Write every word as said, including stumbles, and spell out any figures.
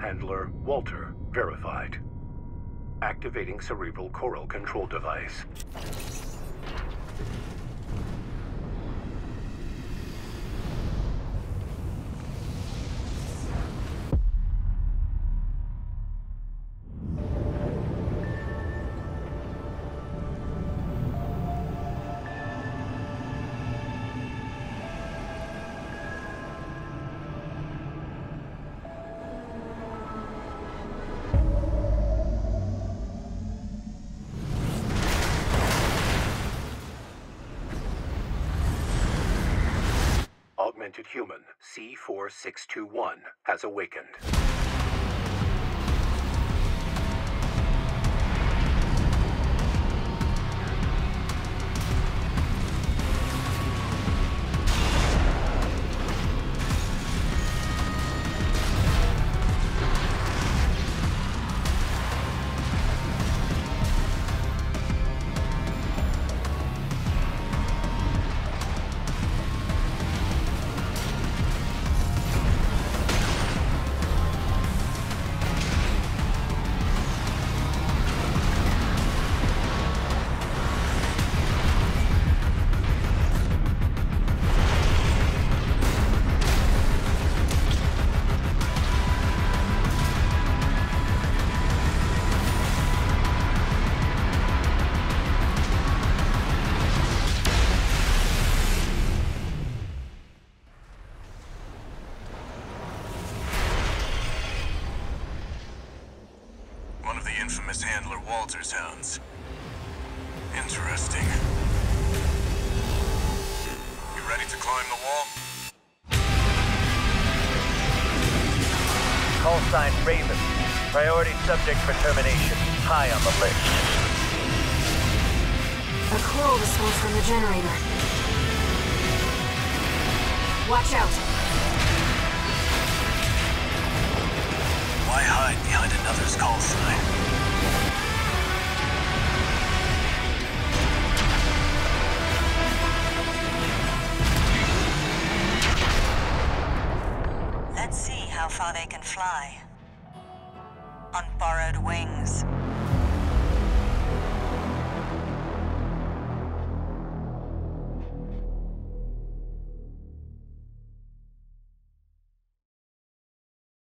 handler Walter verified. Activating cerebral coral control device. Augmented human C four six two one has awakened. One of the infamous handler Walter's hounds. Interesting. You ready to climb the wall? Call sign Raven. Priority subject for termination. High on the list. A coral response from the generator. Watch out! Why hide behind another's call sign? Let's see how far they can fly. On borrowed wings.